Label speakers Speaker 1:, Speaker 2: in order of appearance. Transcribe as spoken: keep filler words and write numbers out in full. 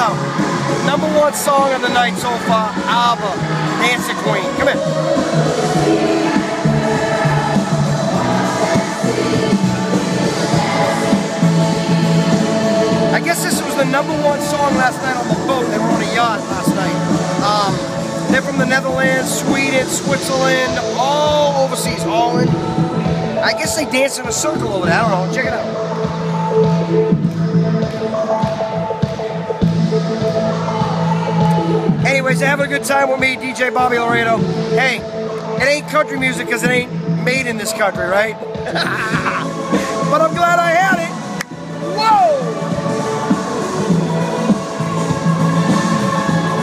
Speaker 1: out. Number one song of the night so far, ABBA, Dancing Queen. Come in. I guess this was the number one song last night on the boat. They were on a yacht last night. Um, they're from the Netherlands, Sweden, Switzerland, all overseas, Holland. I guess they dance in a circle over there. I don't know. Check it out. Anyways, have a good time with me, D J Bobby Laredo. Hey, it ain't country music because it ain't made in this country, right? But I'm glad I had it.